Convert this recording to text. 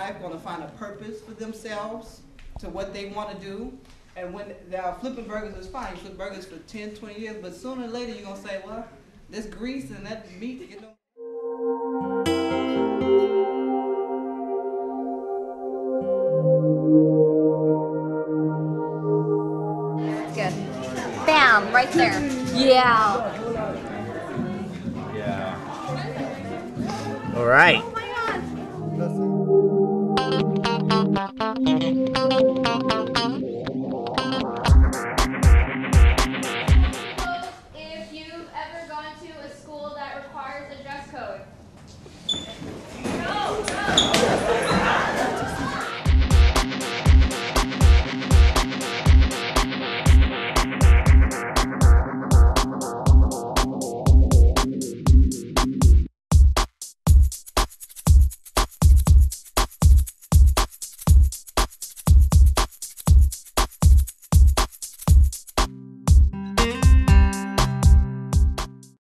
life going to find a purpose for themselves to what they want to do. And when they're flipping burgers is fine. You flip burgers for 10, 20 years, but sooner or later you're going to say, well, this grease and that meat, you know. Good. Bam, right there. Yeah. Yeah. All right. Oh my God.